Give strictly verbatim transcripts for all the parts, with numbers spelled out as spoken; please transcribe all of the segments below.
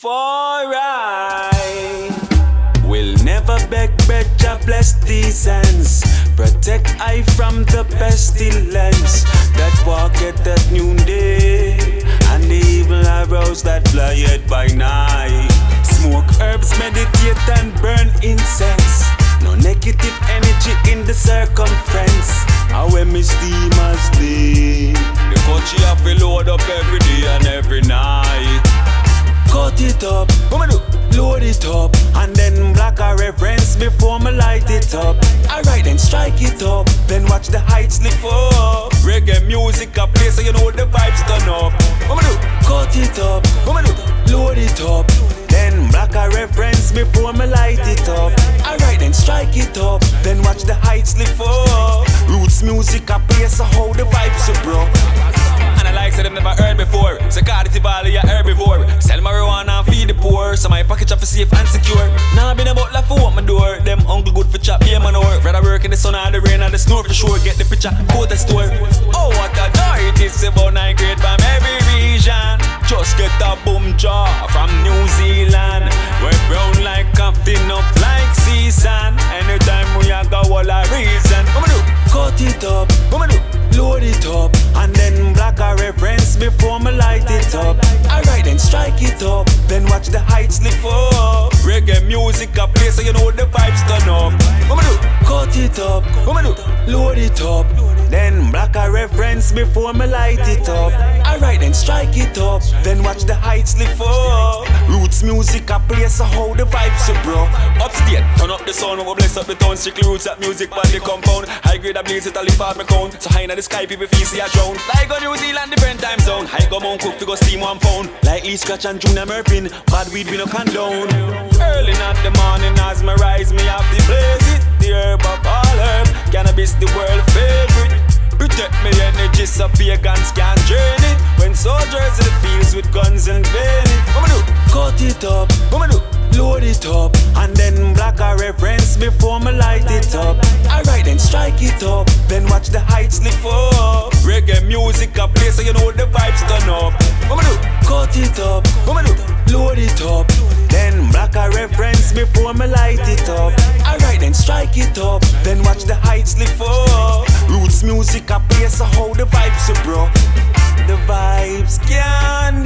For I will never beg, beg, Jah bless these hands. Protect I from the pestilence that walketh at noonday, and the evil arrows that flyeth by night. Smoke herbs, meditate and burn incense. No negative energy in the circumference. I when me steamers day, the country have to load up every day and every night. Cut it up, what me do? Load it up, and then black a reverence before me light it up. Alright then strike it up, then watch the heights lift up. Reggae music a play so you know the vibes turn up. What me do? Cut it up, what me do? Load it up, then black a reverence before me light it up. Alright then strike it up, then watch the heights lift up. Roots music a play so how the vibes are broke. And I like say them never heard before. So Kardi, Tivali, a herbivore. Sell marijuana and feed the poor, so my pocket chop is safe and secure. Now been about life for what my door. Them uncle good for chop, yeah man or. Rather work in the sun or the rain or the snow for sure. Get the picture, go to the store. Oh what a joy it is, about nine grade from every region. Just get a boom jaw from New Zealand. We're brown like coffee, up like season. Anytime we a go all a reason. What me do? Cut it up, what me do? Load it up, and then black a reverence before me light it up. Alright then strike it up, then watch the heights lift up. Reggae music a play so you know the vibes turn up. What me do? Cut it up, what me do? Load it up, then black a reverence before me light it up. Alright then strike it up, then watch the heights lift up. Roots music a play so how the vibes are broke. Upstate, turn up the sound, we bless up the town. Strictly roots that music by the compound. High grade a blaze it a lift off my count. So high in the sky people feel see a drown. Like go New Zealand different time zone. High go Mount Cook to go steam one pound. Like Lee Scratch and Junior Murphy, bad weed we no condone. Early in the morning as me rise me have to blaze it. The herb of all herb, cannabis the world favorite. Protect me energy so pagans can't drain it. When soldiers in the fields with guns and bayonets. What me do? Cut it up, what me do? Load it up, and then black a reverence before me light it up. Alright then strike it up, then watch the heights lift up. Reggae music a play so you know the vibes turn up. What me do? Cut it up, what me do? Load it up, then black a reverence before me light it up. Alright then strike it up, then watch the heights lift up. Roots music a play so how the vibes are broke. The vibes can't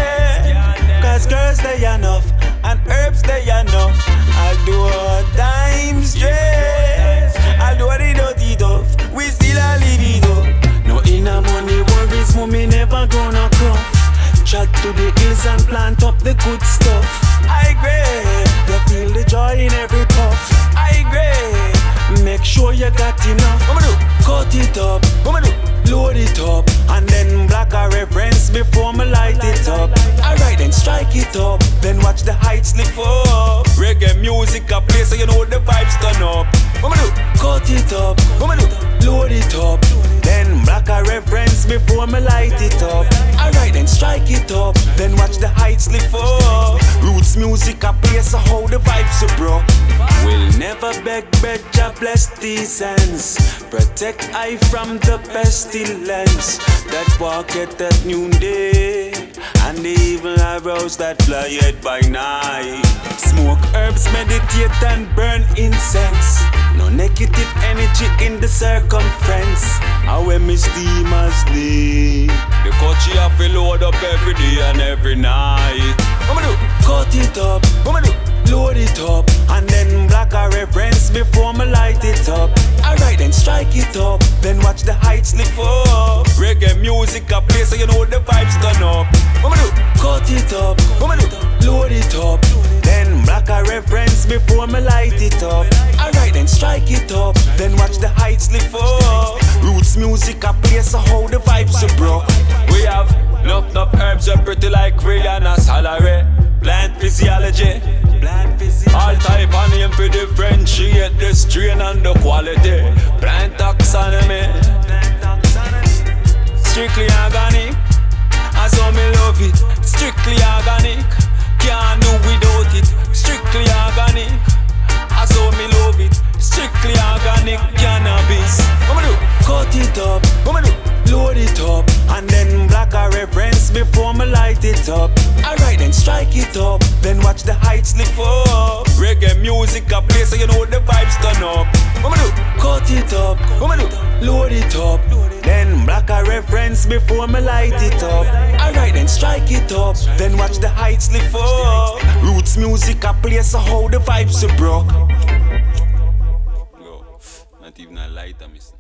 there, cause girls they enough and herbs they enough. I'll do all time straight, I'll do all the dirty stuff, we still a live it up. No inner money worries, mommy never gonna cough. Chat to the hills and plant up the good stuff. I agree, you feel the joy in every puff. I agree, make sure you got enough. What me do? Cut it up, what me do? Load it up, and then black a reverence before me light it up. Alright then strike it up, then watch the heights lift up. Reggae music a play so you know the vibes turn up. What me do? Cut it up, what me do? Load it up, then black a reverence before me light it up. Alright then strike it up, then watch the heights lift up. Roots music a play so how the vibes are broke. We'll never beg, beg, Jah bless these hands. Protect I from the pestilence that walketh at noonday, and the evil arrows that flyeth by night. Smoke herbs, meditate and burn incense. No negative energy in the circumference. I when me steamers day, the country have to load up every day and every night. What me do? Cut it up, what me do? Load it up, and then black a reverence before me light it up. Alright then strike it up, then watch the heights lift up. Reggae music a play so you know the vibes turn up. What me do? Cut it up, what me do? Load it up, then black a reverence before me light it up. Alright then strike it up, then watch the heights lift up. Roots music a play so how the vibes are broke. We have enough, enough herbs are pretty like Rihanna salary. Plant physiology, plant physiology. All type of name for differentiate the strain and the quality. Plant taxonomy, strictly organic, and so me love it. Strictly organic, can't do without it. Strictly organic, and so me love it. Strictly organic cannabis. What me do? Cut it up, what me do? Load it up, and then black a reverence before me light it up. Alright then strike it up, heights lift up. Reggae music a play so you know the vibes turn up. What me do? Cut it up. What me do? Load it up. Then black a reference before me light it up. Alright then strike it up. Then watch the heights lift up. Roots music a play so how the vibes are broke. Yo, not even a lighter, mister.